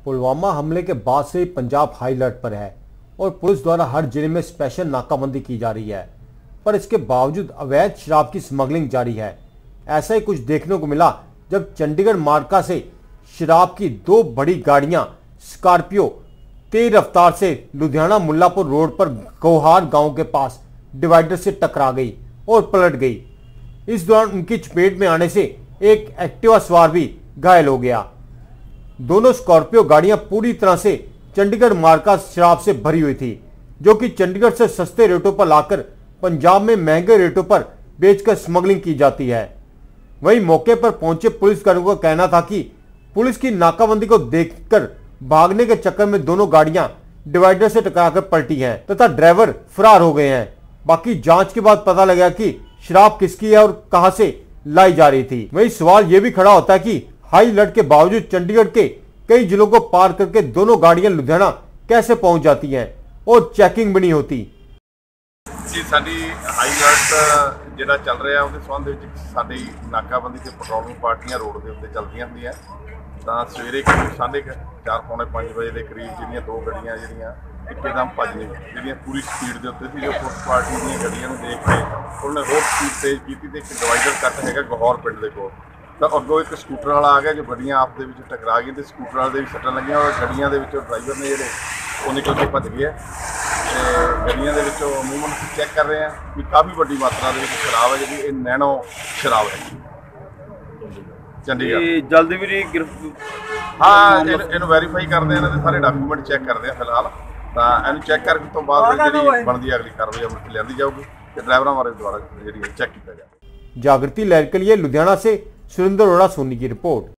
पुलवामा हमले के बाद से पंजाब हाई अलर्ट पर है और पुलिस द्वारा हर जिले में स्पेशल नाकाबंदी की जा रही है, पर इसके बावजूद अवैध शराब की स्मगलिंग जारी है। ऐसा ही कुछ देखने को मिला जब चंडीगढ़ मार्का से शराब की दो बड़ी गाड़ियां स्कॉर्पियो तेज रफ्तार से लुधियाना मुल्लापुर रोड पर गोहार गांव के पास डिवाइडर से टकरा गई और पलट गई। इस दौरान उनकी चपेट में आने से एक एक्टिवा सवार भी घायल हो गया। दोनों स्कॉर्पियो गाड़ियां पूरी तरह से चंडीगढ़ मार्का शराब से भरी हुई थी, जो कि चंडीगढ़ से सस्ते रेटों पर लाकर पंजाब में महंगे रेटों पर बेचकर स्मगलिंग की जाती है। वहीं मौके पर पहुंचे पुलिसकर्मियों का कहना था कि पुलिस की नाकाबंदी को देखकर भागने के चक्कर में दोनों गाड़ियां डिवाइडर से टकराकर पलटी हैं तथा ड्राइवर फरार हो गए हैं। बाकी जांच के बाद पता लगा कि शराब किसकी है और कहां से लाई जा रही थी। वहीं सवाल यह भी खड़ा होता है कि हाई अलर्ट के बावजूद चंडीगढ़ के कई जिलों को पार करके दोनों गाड़ियां लुधियाना कैसे पहुंच जाती हैं और चेकिंग भी नहीं होती। जी साडी हाई अलर्ट ਜਿਹੜਾ ਚੱਲ ਰਿਹਾ ਉਹਦੇ ਸੰਬੰਧ ਵਿੱਚ ਸਾਡੀ ਨਾਕਾਬੰਦੀ ਤੇ ਪੈਟਰੋਲਿੰਗ ਪਾਰਟੀਆਂ ਰੋਡ ਦੇ ਉੱਤੇ ਚੱਲਦੀਆਂ ਹੁੰਦੀਆਂ ਤਾਂ ਸਵੇਰੇ ਕਰੀਬ 4:30 ਪੌਣੇ 5 ਵਜੇ ਦੇ ਕਰੀਬ ਜਿਹੜੀਆਂ ਦੋ ਗੱਡੀਆਂ ਜਿਹੜੀਆਂ ਇੱਕਦਮ ਭੱਜੀਆਂ ਜਿਹੜੀਆਂ ਪੂਰੀ ਸਪੀਡ ਦੇ ਉੱਤੇ ਸੀ ਜੋ ਪੁਲਿਸ ਪਾਰਟੀ ਦੀਆਂ ਗੱਡੀਆਂ ਨੂੰ ਦੇਖ ਕੇ ਉਹਨੇ ਹੋਰ ਸਪੀਡ ਤੇਜ਼ ਕੀਤੀ ਤੇ ਇੱਕ ਡਿਵਾਈਡਰ ਕੱਟ ਹੈਗਾ ਗਹੌਰ ਪਿੰਡ ਦੇ ਕੋਲ ਤਾਂ ਅੱਗੋਂ ਇੱਕ ਸਕੂਟਰ ਵਾਲਾ ਆ ਗਿਆ ਜੋ ਗੱਡੀਆਂ ਆਪ ਦੇ ਵਿੱਚ ਟਕਰਾ ਗਈਆਂ ਤੇ ਸਕੂਟਰ ਵਾਲੇ ਦੇ ਵੀ ਸੱਟਾਂ ਲੱਗੀਆਂ ਔਰ ਗੱਡੀਆਂ ਦੇ ਵਿੱਚੋਂ ਡਰਾਈਵਰ ਨੇ ਜਿਹੜੇ ਉਹ ਨਿਕਲ ਕੇ ਭੱਜ ਗਏ ਤੇ ਗੱਡੀਆਂ ਦੇ ਵਿੱਚੋਂ ਮੂਵਮੈਂਟ ਚੈੱਕ ਕਰ ਰਹੇ ਆ ਕਿ ਕਾਫੀ ਵੱਡੀ ਮਾਤਰਾ ਦੇ ਵਿੱਚ ਸ਼ਰਾਬ ਹੈ ਜਿਹੜੀ ਇਹ ਨੈਣੋ ਸ਼ਰਾਬ ਹੈ ਚੰਡੀਗੜ੍ਹ ਜਲਦੀ ਵੀ ਹਾਂ ਇਹਨੂੰ ਵੈਰੀਫਾਈ ਕਰਦੇ ਆ ਇਹਨਾਂ ਦੇ ਸਾਰੇ ਡਾਕੂਮੈਂਟ ਚੈੱਕ ਕਰਦੇ ਆ ਫਿਲਹਾਲ ਤਾਂ ਇਹਨੂੰ ਚੈੱਕ ਕਰਨ ਤੋਂ ਬਾਅਦ ਜਿਹੜੀ ਬਣਦੀ ਅਗਲੀ ਕਾਰਵਾਈ ਅਮਲ ਚ ਲਿਆਂਦੀ ਜਾਊਗੀ ਤੇ ਡਰਾਈਵਰਾਂ ਬਾਰੇ ਦੁਆਰਾ ਜਿਹੜੀ ਚੈੱਕ ਕੀਤਾ ਜਾਵੇ। जागृति लहर के लिए लुधियाना से सुरेंद्र अरोड़ा सोनी की रिपोर्ट।